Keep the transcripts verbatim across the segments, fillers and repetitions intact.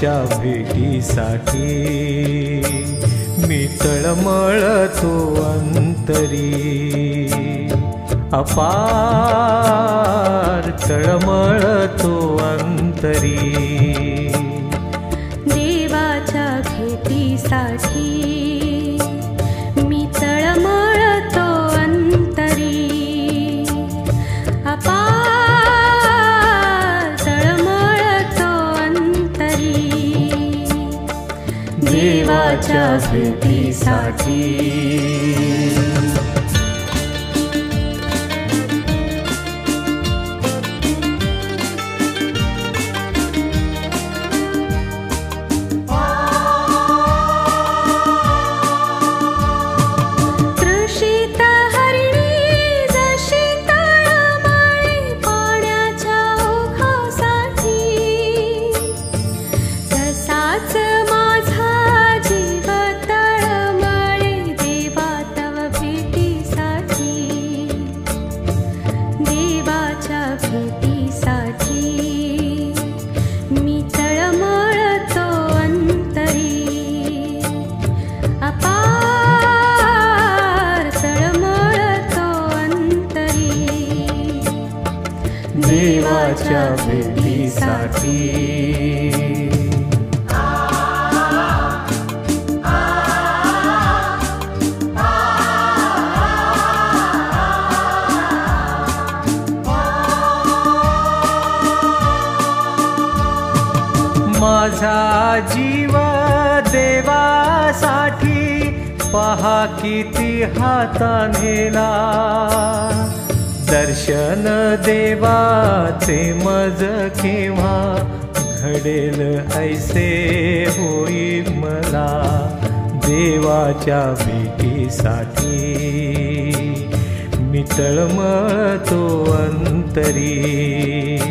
देवाच्या भेटीसाठी मी तळमळतो अंतरी, अपार तळमळतो अंतरी। देवाच्या भेटीसाठी मी तळमळतो अंतरी, अपार तळमळतो अंतरी। देवाच्या भेटीसाठी देवाच्या भेटीसाठी माझा जीव देवासाठी पहा किती हाता नेला, दर्शन देवाचे मज केव्हा घडेल ऐसे होईल मला। देवाच्या भेटीसाठी मी तळमळतो अंतरी,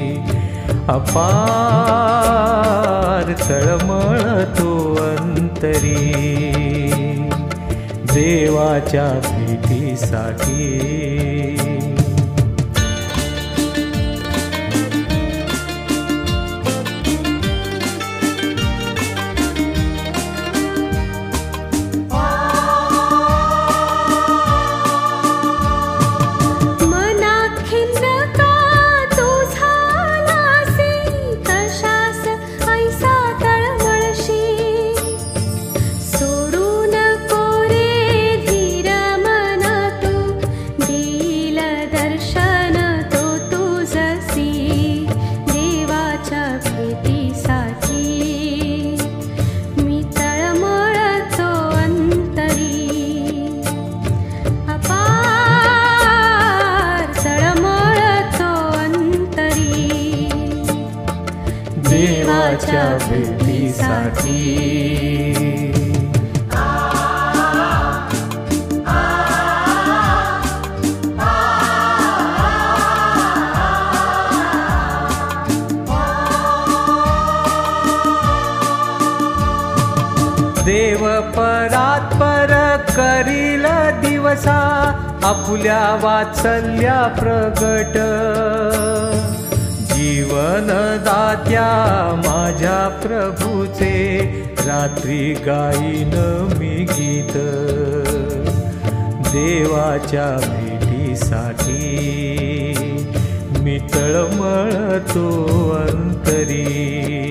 अपार तळमळतो अंतरी। देवाच्या भेटीसाठी देवाच्या भेटीसाठी देव परात्पर करील दिवसा आपुल्या वात्सल्या प्रगट, जीवन दात्या माझ्या प्रभूचे रात्री गाईन मी गीत। देवाच्या भेटीसाठी मी तळमळतो अंतरी,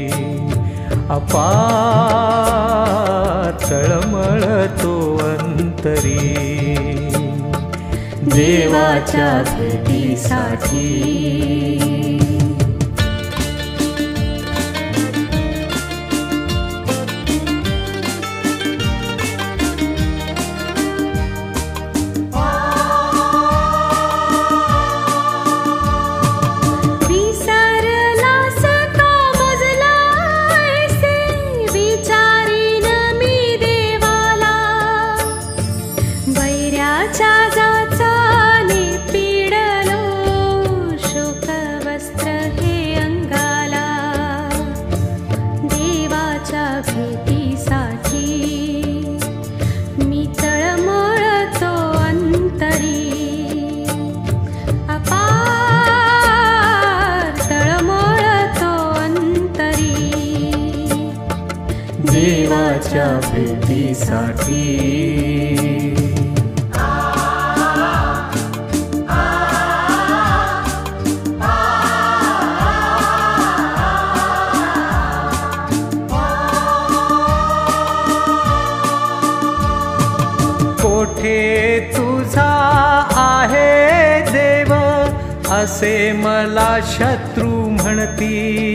अपार तळमळतो अंतरी। देवाच्या भेटीसाठी देवाच्या भेटीसाठी. कोठे तुझा आहे देव असे मला शत्रू म्हणती,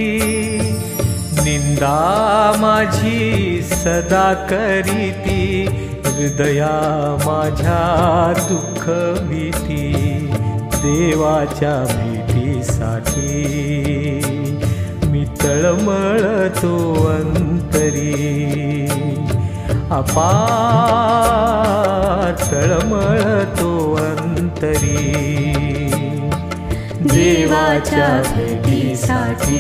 निंदा माझी सदा करीती, हृदया माझ्या दुःख भीती. देवाच्या भेटीसाठी मी तळमळतो अंतरी, अपार तळमळतो अंतरी. देवाच्या भेटीसाठी.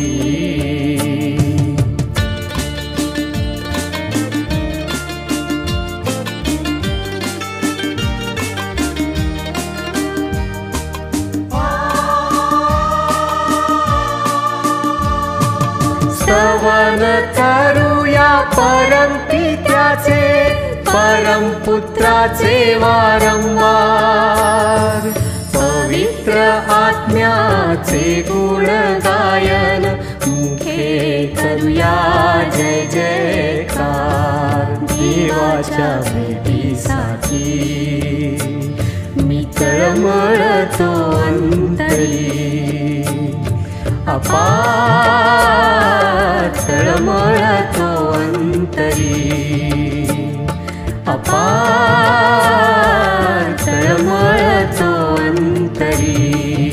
स्तवन करूया परमपित्याचे, परमपुत्राचे वारंवार. पवित्र आत्म्याचे गुण गायन, मुखे करूया जय जयकार. देवाच्या भेटीसाठी मी तळमळतो अंतरी, अपार तळमळतो अंतरी, अपार तळमळतो अंतरी,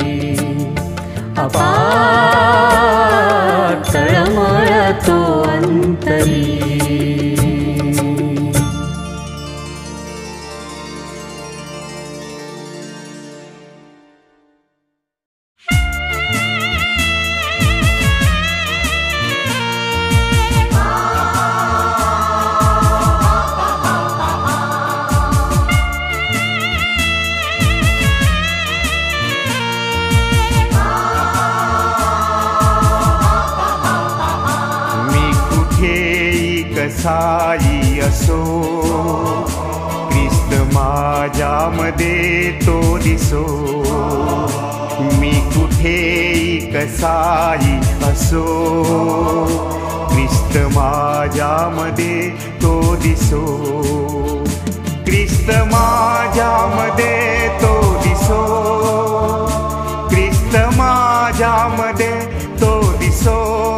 अपार तळमळतो अंतरी. कसाई असो, ख्रिस्त माझ्यामध्ये तो दिसो. मी कुठेही कसाई असो, ख्रिस्त माझ्यामध्ये तो दिसो. ख्रिस्त माझ्यामध्ये तो दिसो, ख्रिस्त माझ्यामध्ये तो दिसो.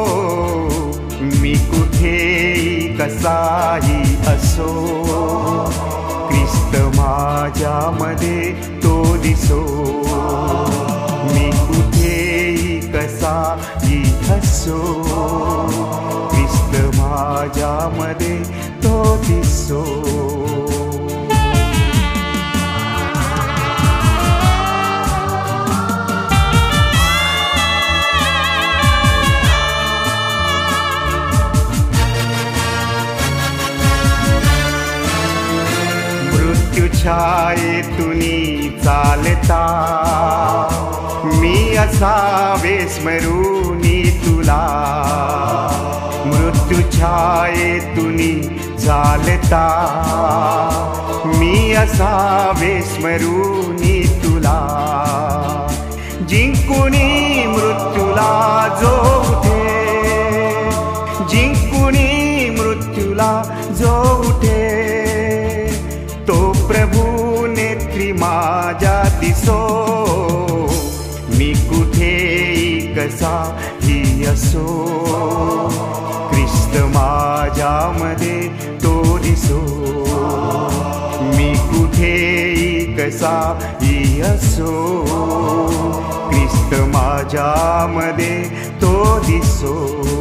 मी कुठेही कसाही असो, ख्रिस्त माझ्यामध्ये तो दिसो. मी कुठेही कसाही असो, ख्रिस्त माझ्यामध्ये तो दिसो. छायेतुनी चालता मी असावे स्मरूनी तुला. मृत्यू छायेतुनी चालता मी असावे स्मरूनी तुला. जिंकुनी मृत्यूला जो उठे, जिंकुनी मृत्यूला जो उठे, तो प्रभू नेत्री माझ्या दिसो. मी कुठेही कसाही असो, ख्रिस्त माझ्यामध्ये तो दिसो. मी कुठेही कसाही असो, ख्रिस्त माझ्यामध्ये तो दिसो.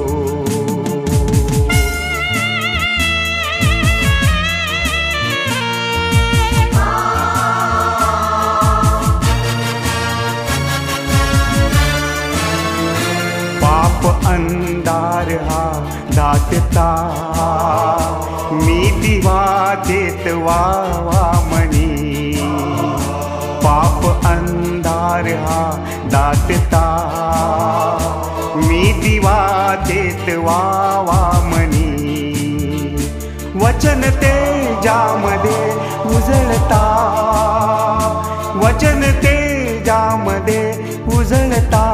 अंधार हा दाटता मी दिवा देत वावा म्हणी. पाप अंधार हा दाटता मी दिवा देत वावा म्हणी. वचन तेजामध्ये उजळता, वचन तेजामध्ये उजळता,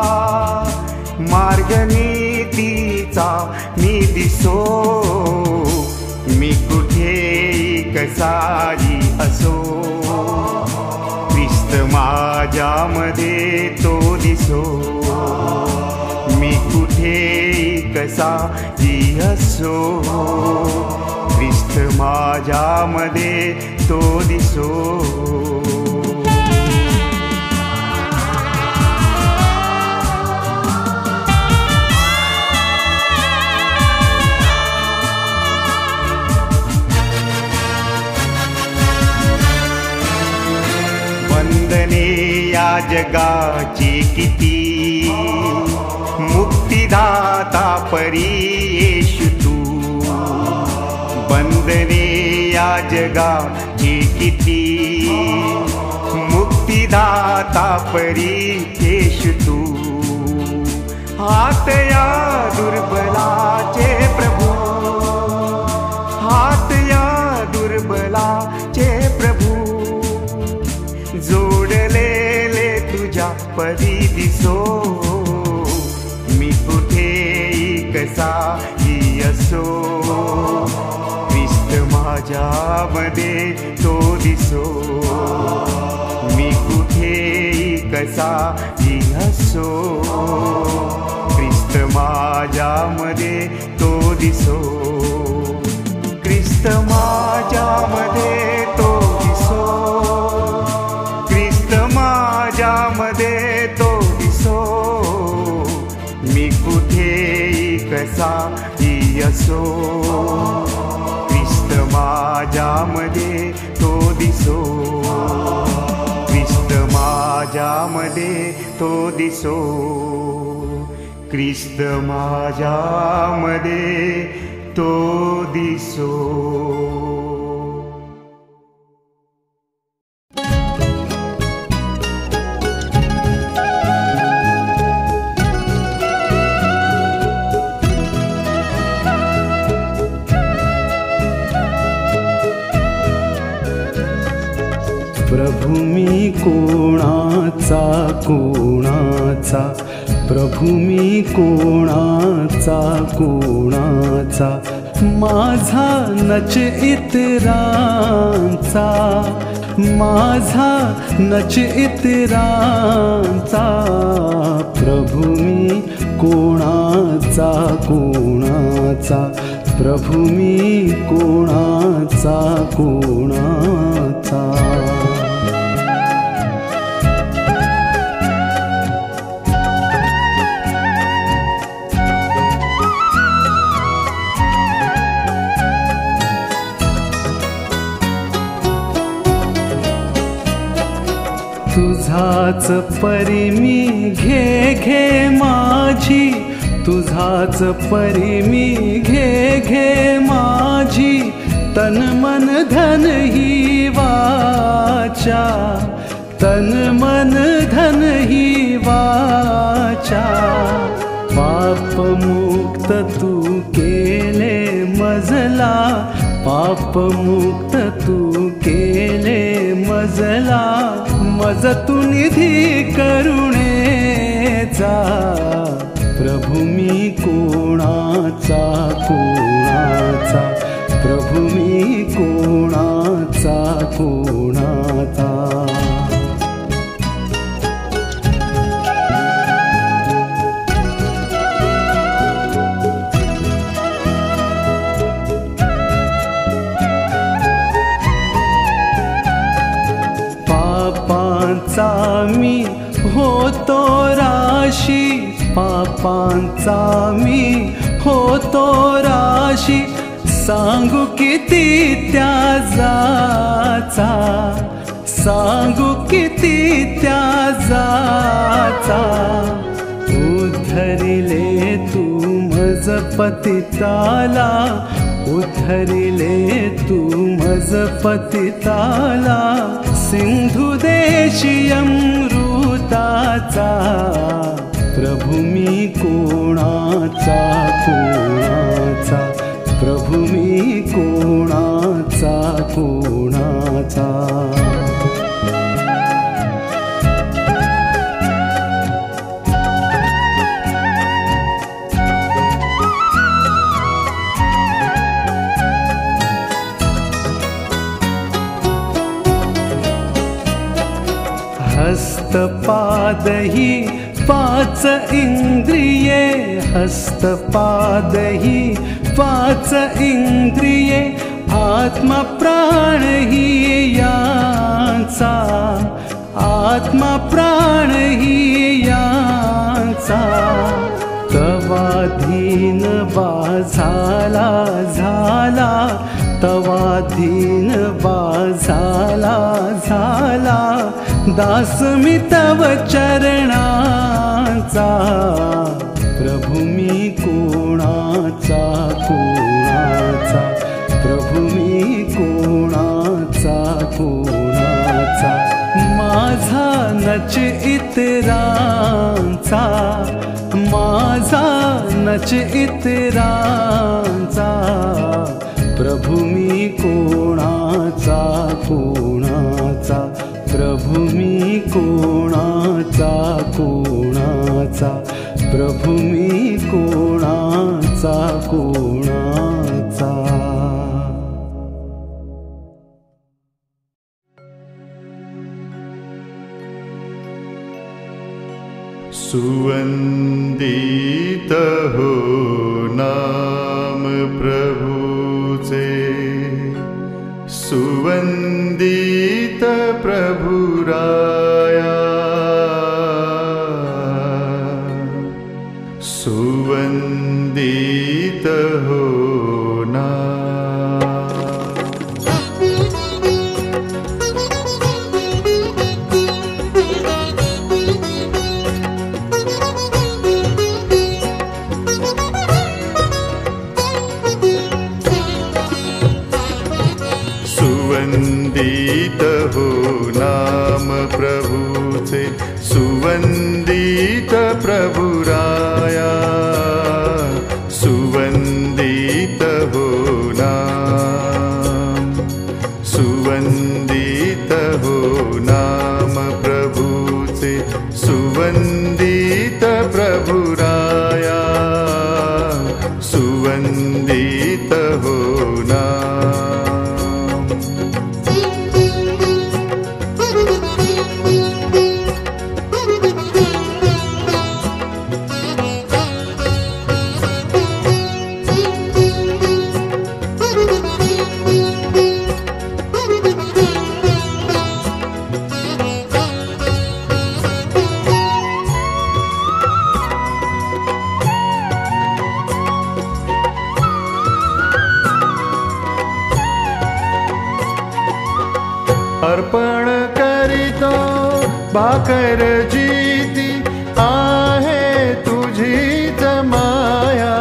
मार्ग नीतीचा मी दिसो, मी कुठेही कसाही असो, ख्रिस्त माझ्यामध्ये तो दिसो, मी कुठेही कसाही असो, ख्रिस्त माझ्यामध्ये तो दिसो. बंधने या जगाची किती, मुक्तिदाता परी येशू तू, बंधने या जगाची किती, मुक्तिदाता परी येशू तू, हात या दुर्बलाचे प्रभू, हात या दुर्बलाचे प्रभू, जोडलेले तुझ्या परी दिसो, मी कुठेही कसाही असो, ख्रिस्त माझ्यामध्ये तो दिसो, मी कुठेही कसाही असो, ख्रिस्त माझ्यामध्ये तो दिसो, ख्रिस्त माझ्यामध्ये तो दिसो, ख्रिस्त माझ्यामध्ये तो दिसो, मी कुठेही कसाही असो, ख्रिस्त माझ्यामध्ये तो दिसो, ख्रिस्त माझ्यामध्ये तो दिसो, ख्रिस्त माझ्यामध्ये तो दिसो. प्रभु मी कोणाचा कोणाचा, प्रभु मी कोणाचा कोणाचा, माझा नच इतरांचा, माझा नच इतरांचा, प्रभु मी कोणाचा कोणाचा, प्रभु मी कोणाचा कोणाचा. तुझाच परी मी घे घे माझी, तुझाच परी मी घे घे माझी, तन मन धन ही वाचा, तन मन धन ही वाचा, पाप मुक्त तू केले मजला, पाप मुक्त तू केले मजला, मज तू निधी करुणेचा, प्रभु मी कोणाचा कोणाचा, प्रभु मी कोणाचा कोणाचा. पापांचा मी होतो राशी, पापांचा मी होतो राशी, सांगू किती त्याजाचा, सांगू किती त्याजाचा, उद्धरिले तू मज पतिताला, उद्धरिले तू मज पतिताला, सिंधु देशी अमृताचा, प्रभु मी कोणाचा कोणाचा, प्रभु प्रभु मी कोणाचा कोणाचा. हस्तपादही पाच इंद्रिये, हस्तपादही पाच इंद्रिये, आत्मा प्राण ही यांचा, आत्मा प्राण ही यांचा. तवाधीन बाझाला झाला, तवाधीन बाझाला झाला, दास मी तव चरणाचा. प्रभु मी कोणाचा कोणाचा, प्रभु मी कोणाचा कोणाचा. माझा नच इतरांचा, माझा नच इतरांचा. प्रभु मी कोणाचा कोणाचा, प्रभु मी कोणाचा कोणाचा, प्रभु मी कोणाचा कोणाचा. सुवंदित हो नाम प्रभुचे, सुवंदित प्रभुराया, सुवंदित हो नाम. सुवंदित हो नाम प्रभुचे, सुवंदित प्रभुराया, सुवंदित हो नाम, सुवंदित हो नाम प्रभुचे, सुवंदित प्रभुराया, सुवंदित हो नाम. अर्पण करितो भाकर जीती, आहे तुझीच माया.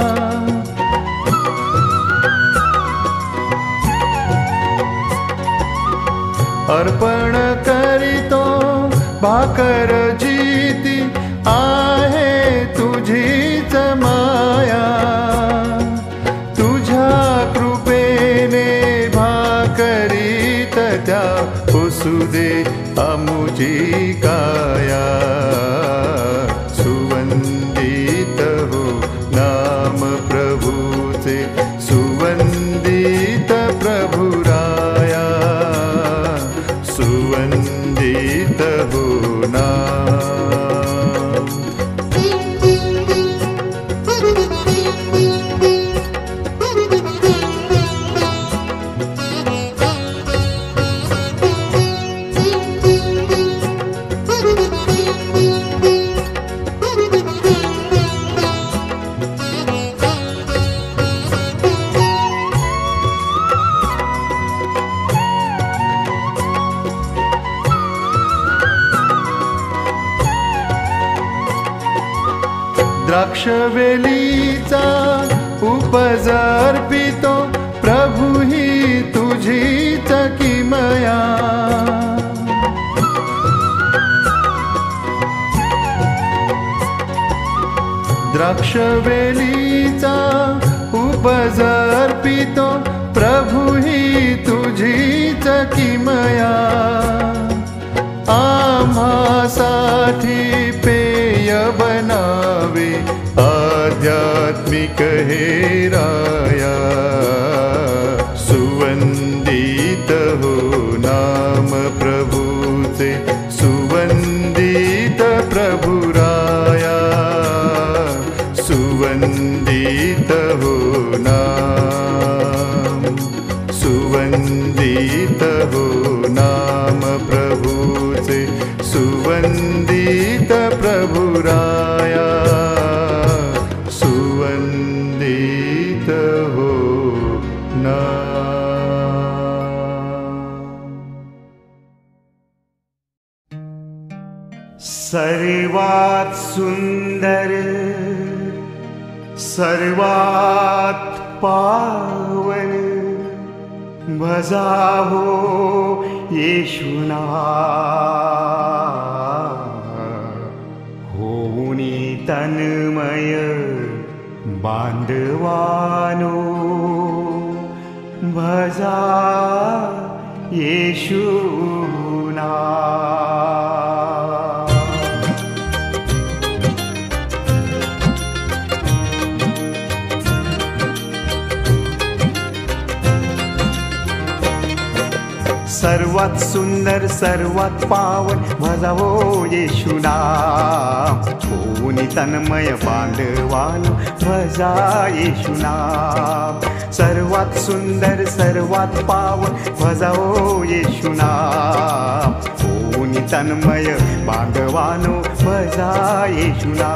अर्पण करितो भाकर जीती, आहे तुझीच माया. तुझ्या कृपेने भाकरीत त्या पुसुदे अमुची काया. सुवंदित हो नाम प्रभुचे, सुवंदित प्रभुराया, सुवंदित हो नाम. द्राक्षवेलीचा उपज अर्पितो, प्रभु ही तुझीच किमया. द्राक्षवेलीचा उपज अर्पितो, सुवंदित हो नाम प्रभूचे, सुवंदित प्रभुराया, सुवंदित हो नाम। सर्वात सुंदर सर्वात पावन भजा हो येशूना, होऊनी तन्मय बांधवानो भजा येशूना। सर्वात सुंदर सर्वात पावन भजावो येशूना, होऊनी तन्मय बांधवान भजा येशूना। सर्वात सुंदर सर्वात पावन भजावो येशूना, होऊनी तन्मय बांधवानो भजा येशूना।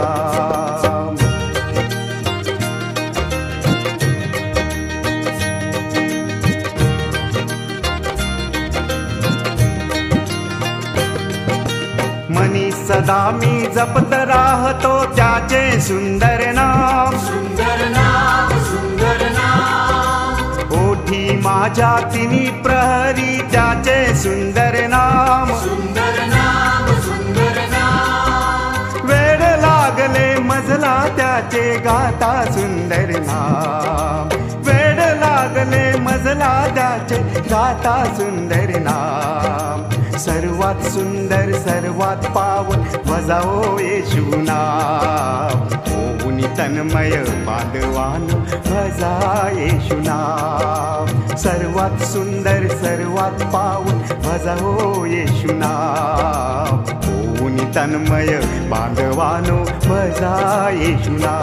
मनी सदा मी जपत राहतो त्याचे सुंदर नाम, सुंदर नाम सुंदर नाम, ओठी माझ्या तिन्ही प्रहरी त्याचे सुंदर नाम, सुंदर नाम सुंदर नाम, वेळ लागले मजला त्याचे गाता सुंदर नाम, वेळ लागले मजला त्याचे गाता सुंदर नाम। सर्वात सुंदर सर्वात पावन भजावो येशूना, होऊनी तन्मय बांधवान भजा येशूना। सर्वात सुंदर सर्वात पावन भजावो येशूना, होऊनी तन्मय बांधवानो भजा येशूना।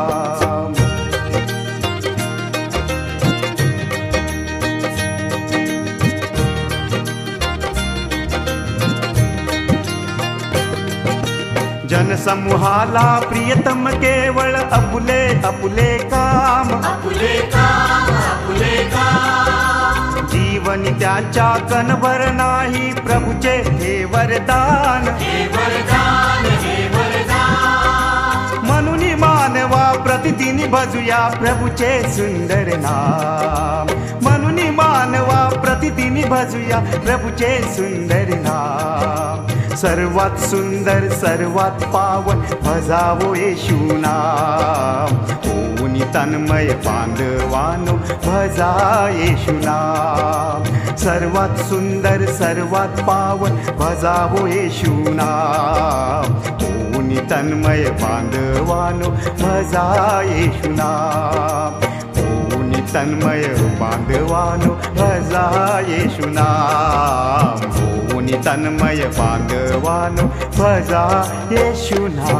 जनसमूहाला प्रियतम केवळ अपुले अपुले काम, अपुले काम अपुले काम, जीवन त्याच्या कणभर नाही प्रभूचे हे वरदान, हे वरदान हे वरदान, म्हणून मानवा प्रतिदिन भजूया प्रभूचे सुंदर नाम, म्हणून मानवा प्रतिदिन भजूया प्रभूचे सुंदर नाम। सर्वात सुंदर सर्वात पावन भजावो येशूना, होऊनी तन्मय बांधवानो भजा येशूना। सर्वात सुंदर सर्वात पावन भजावो येशूना, होऊनी तन्मय बांधवानो भजा येशूना। होऊनी तन्मय बांधवानो भजा येशूना, होऊनी तन्मय बांधवानो भजा येशूना।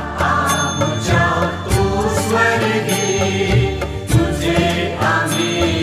आमुच्या तू स्वर्गी, तुझे आम्ही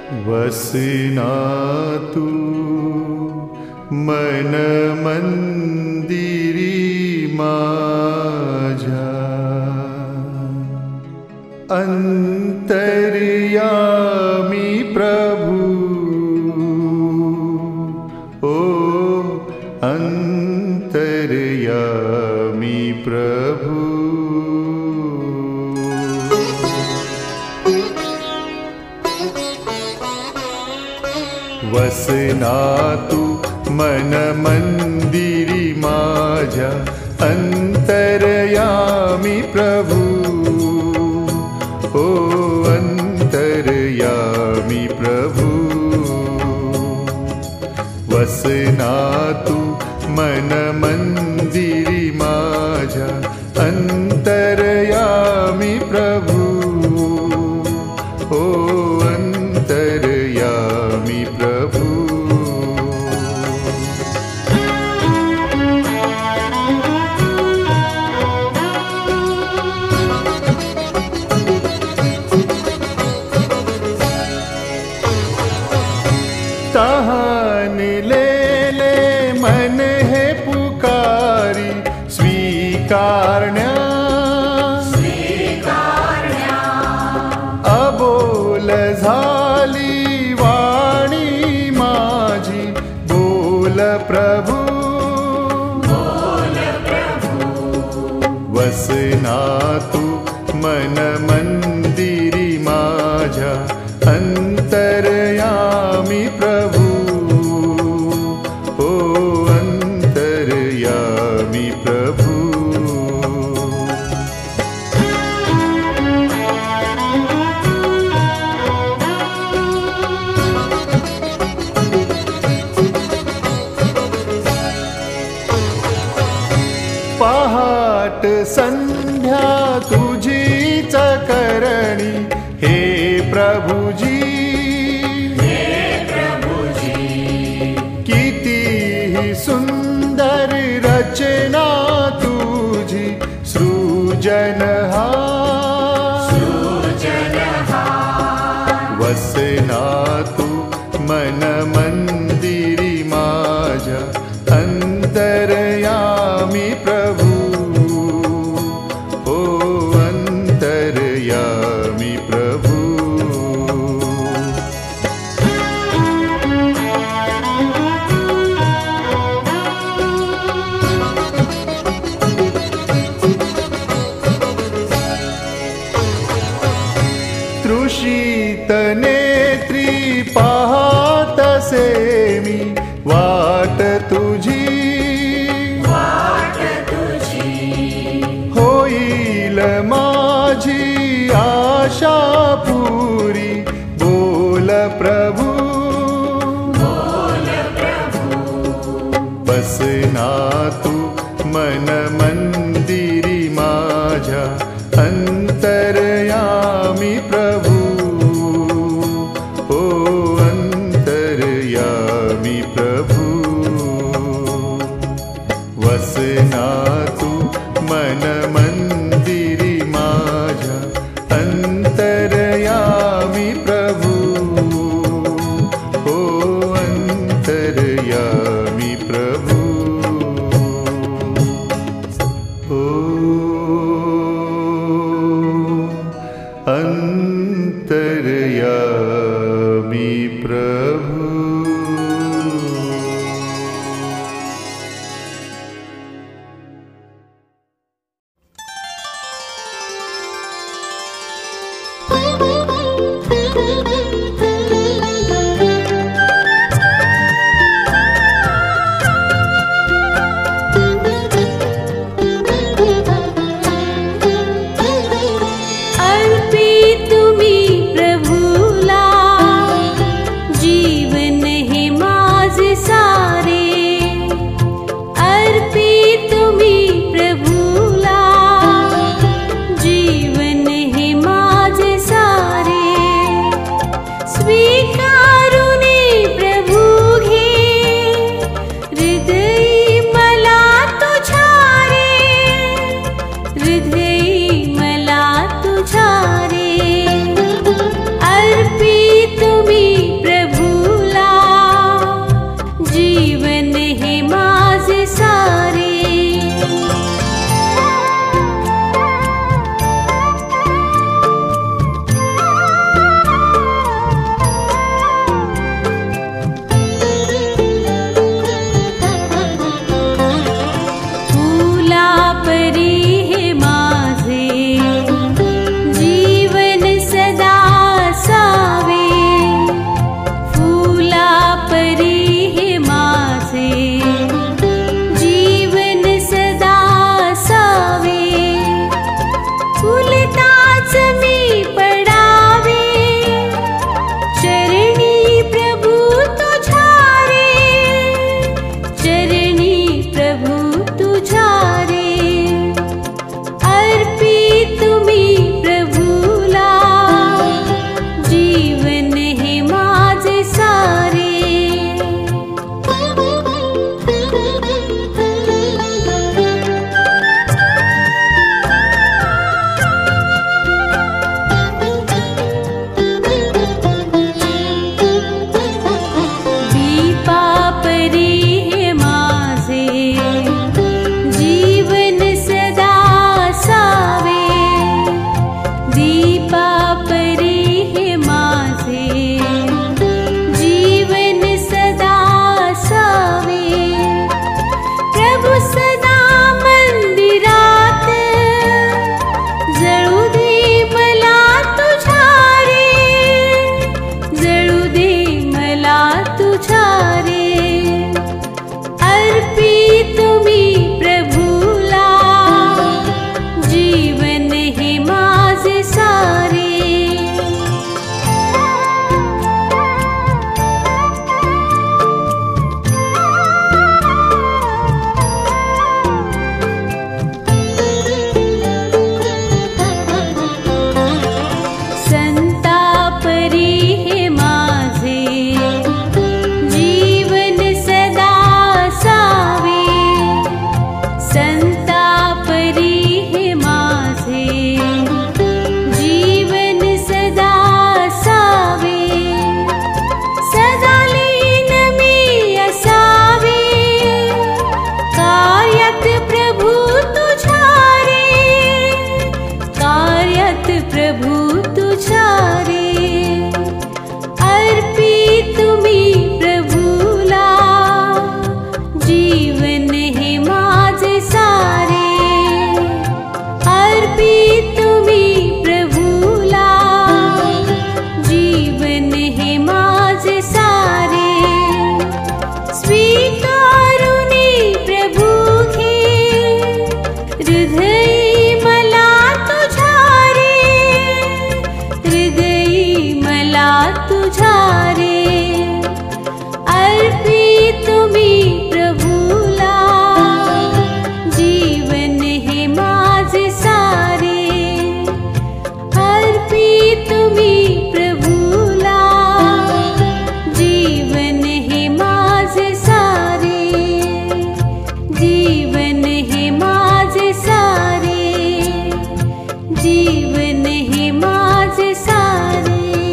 वसना तू मन मंदिरी माझा अंतर्यामी प्रभु ओ अंतर्यामी प्रभु वसना तू मन मंदिरी माझा अंतर्यामी प्रभु ओ अंतर्यामी प्रभु वसना तू मन मंदिरी माझा अंतर्यामी प्रभु ओ अंतर्यामी प्रभु तहान ले ले मन है पुकारी स्वीकारण्या स्वीकारण्या अबोल झाली वाणी माझी बोल प्रभु बोल प्रभु वसना तू मन मंदिरी माझा अंतर्यामी प्रभु ओ अंतर्यामी प्रभु पहाट संध्या तुझीच करणी हे प्रभुजी हे प्रभुजी किती सुंदर रचना तुझी सृजनहा सृजनहा वसना तू मन मंदिरी माझा अंतर्यामी प्रभु ओ अंतर्यामी प्रभु तृषित नेत्री पाहत सेमी वाट तुझी वाट तुझी होईल माझी आशा पुरी बोल प्रभु बोल प्रभु बसना तू मन मंदिरी माझा अंतर्यामी प्रभु ओ अंतर्यामी प्रभु वसना तू मन मंदिरी माझा अंतर्यामी प्रभु ओ अंतर्यामी प्रभु ओ अंतर्यामी प्रभु अर्पी तुम्ही प्रभुला जी तुम्ही प्रभूला, जीवन हे माझे सारे अर्पित तुम्ही प्रभूला, जीवन हे माझे सारे स्वीकारुनी प्रभू घे, हृदयी मला तुझ्या रे, हृदयी मला तुझ्या रे अर्पित तुम्ही प्रभूला, जीवन हे माझे सारे अर्पित तुम्ही प्रभूला, जीवन हे माझे सारे, जीवन हे माझे सारे, जीवन हे माझे सारे।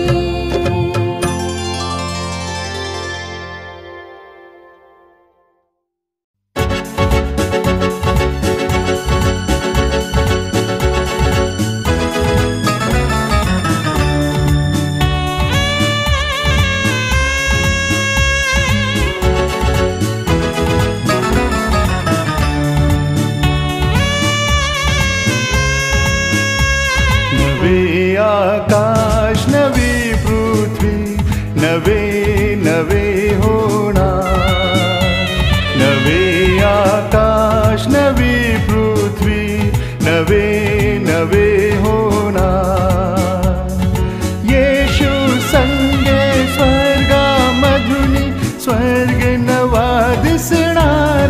नवे आकाश नवी पृथ्वी नवे नवे होणार, नवे आकाश नवी पृथ्वी नवे नवे होणार, येशू संगे स्वर्गामधुनी स्वर्ग नवा दिसणार,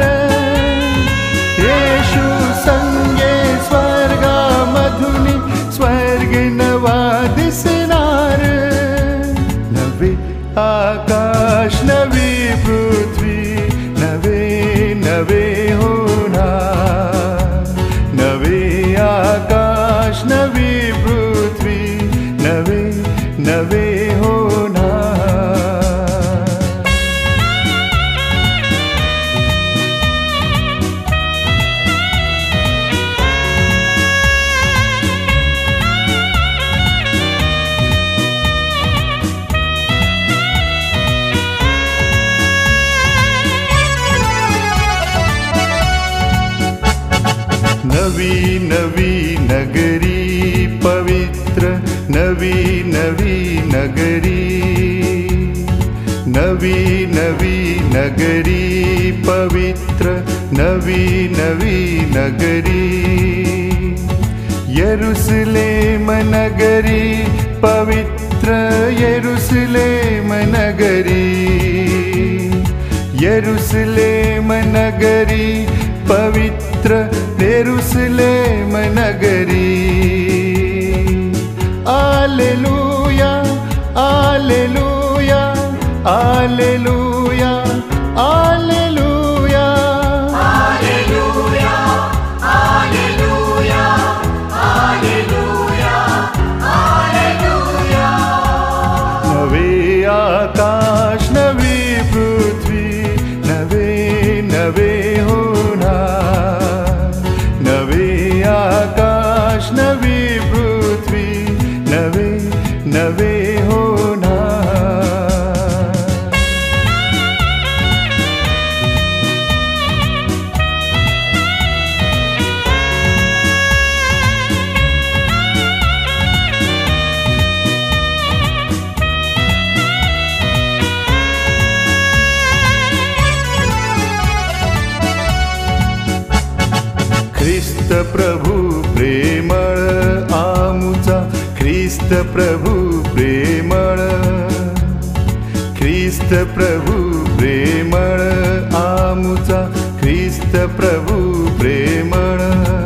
येशू संगे स्वर्गामधुनी स्वर्ग नवा दिसणार, नवे आकाश नवी पृथ्वी नवे नवे होणार, नवे आकाश नवी पृथ्वी नवे नवे होणार। नवी नवी नगरी पवित्र नवी नवी नगरी, नवी नवी नगरी पवित्र नवी नवी नगरी, यरूशलेम नगरी पवित्र यरूशलेम नगरी, यरूशलेम नगरी पवित्र यरूशलेम नगरी, आलेलुया आलेलुया आलेलुया आलेलुया Alleluia, Alleluia, Alleluia, Alleluia. नवे आकाश नवी पृथ्वी नवे नवे होणार, नवे आकाश नवी पृथ्वी नवे नवे होणार। ख्रिस्त प्रभु प्रेमळ आमुचा, ख्रिस्त प्रभु प्रेमळ, ख्रिस्त प्रभु प्रेमळ आमुचा, ख्रिस्त प्रभु प्रेमळ,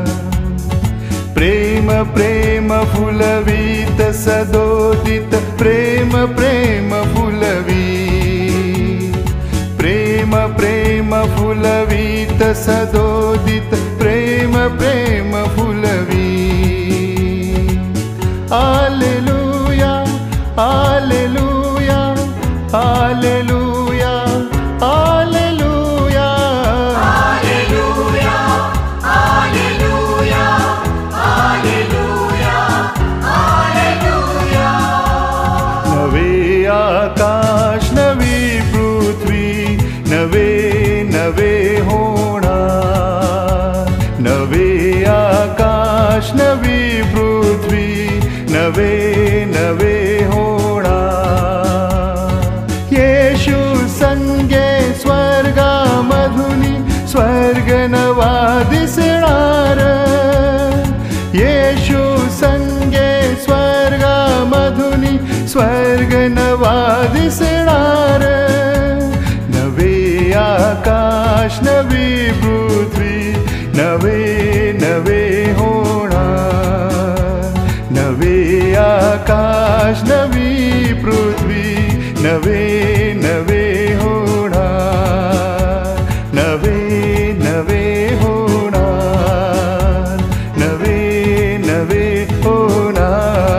प्रेम प्रेम फुलवीत सदोदित प्रेम प्रेम फुलवी, प्रेम प्रेम फुलवीत सदोदित प्रेम प्रेम फुलवी, आलेलुया आलेलुया आलेलुया आलेलुया Alleluia, Alleluia, Alleluia, Alleluia. नवे आकाश नवी दिसणार, नवे आकाश नवी पृथ्वी नवे नवे होणार, नवे आकाश नवी पृथ्वी नवे नवे होणार, नवे नवे होणार, नवे नवे होणार.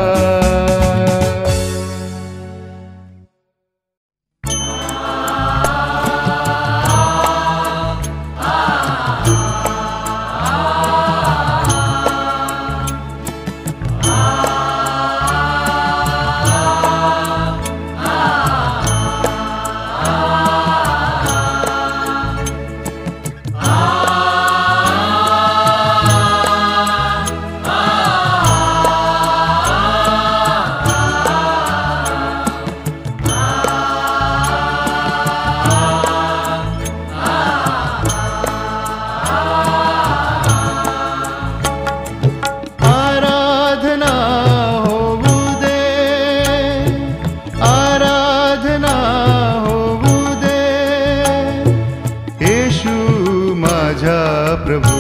प्रभु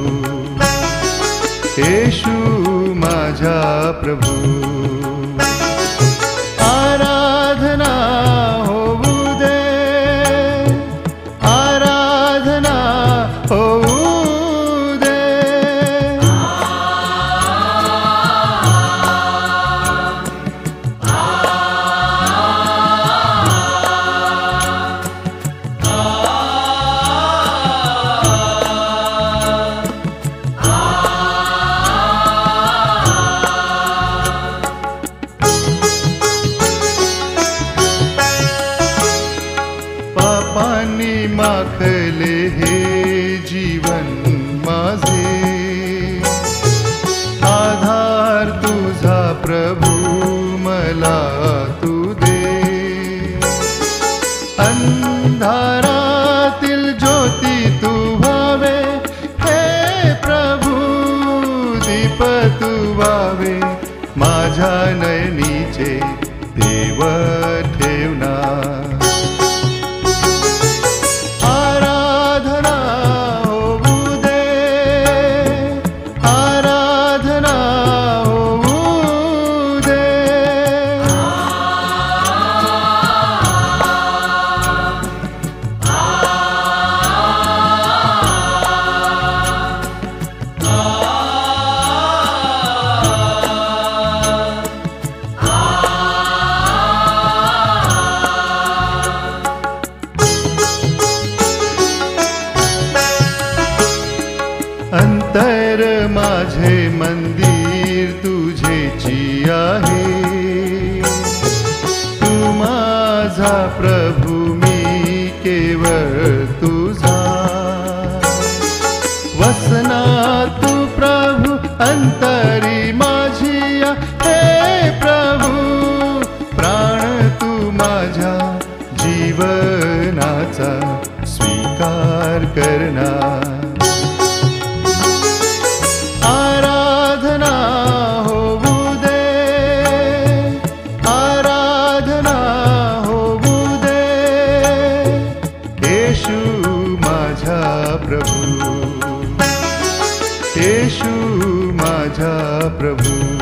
येशू माझा प्रभु, आराधना होऊ दे, आराधना होऊ दे. पापांनी माखले हे जीवन माझे, आधार तुझा प्रभु मला तू दे. अंधारातील ज्योती तू व्हावे हे प्रभु, दीप तू व्हावे माझ्या नयनीचे देव ठेवणार. अंतर माझे मंदिर तुझेची आहे, तू माझा प्रभु मी केवळ तुझा. वसना तू प्रभु अंतरी माझिया हे प्रभु, प्राण तू माझ्या जीवनाचा स्वीकार करणार. आराधना होऊ दे, आराधना होऊ दे, येशू माझा प्रभु, येशू माझा प्रभु.